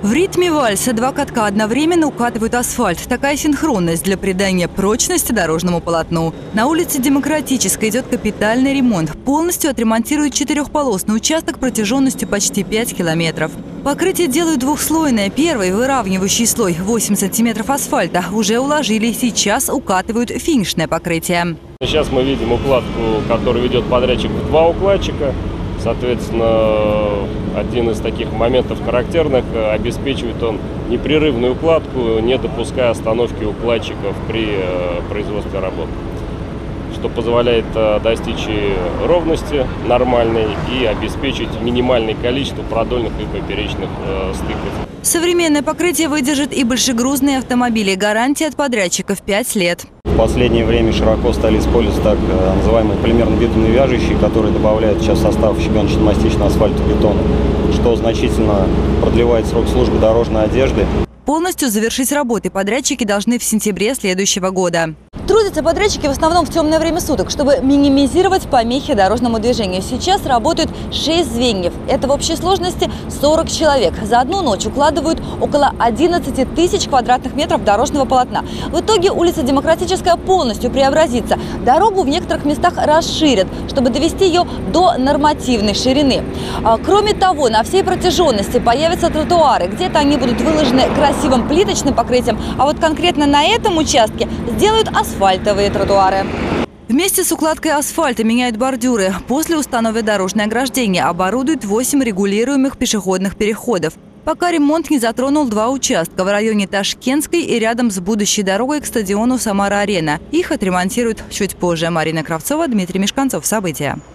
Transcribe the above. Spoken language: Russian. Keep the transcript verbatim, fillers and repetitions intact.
В ритме вальса два катка одновременно укатывают асфальт. Такая синхронность для придания прочности дорожному полотну. На улице Демократической идет капитальный ремонт. Полностью отремонтируют четырехполосный участок протяженностью почти пять километров. Покрытие делают двухслойное. Первый выравнивающий слой восемь сантиметров асфальта уже уложили. Сейчас укатывают финишное покрытие. Сейчас мы видим укладку, которую ведет подрядчик в два укладчика. Соответственно, один из таких моментов характерных, обеспечивает он непрерывную укладку, не допуская остановки укладчиков при производстве работ, что позволяет достичь ровности нормальной и обеспечить минимальное количество продольных и поперечных стыков. Современное покрытие выдержит и большегрузные автомобили. Гарантия от подрядчиков пять лет. В последнее время широко стали использовать так называемые полимерно-бетонные вяжущие, которые добавляют сейчас в состав щебеночно-мастичного асфальтобетона, что значительно продлевает срок службы дорожной одежды. Полностью завершить работы подрядчики должны в сентябре следующего года. Трудятся подрядчики в основном в темное время суток, чтобы минимизировать помехи дорожному движению. Сейчас работают шесть звеньев. Это в общей сложности сорок человек. За одну ночь укладывают около одиннадцати тысяч квадратных метров дорожного полотна. В итоге улица Демократическая полностью преобразится. Дорогу в некоторых местах расширят, чтобы довести ее до нормативной ширины. Кроме того, на всей протяженности появятся тротуары. Где-то они будут выложены красивым плиточным покрытием, а вот конкретно на этом участке сделают асфальт. Асфальтовые тротуары. Вместе с укладкой асфальта меняют бордюры. После установят дорожное ограждение, оборудуют восемь регулируемых пешеходных переходов. Пока ремонт не затронул два участка в районе Ташкентской и рядом с будущей дорогой к стадиону «Самара-Арена». Их отремонтируют чуть позже. Марина Кравцова, Дмитрий Мешканцов. События.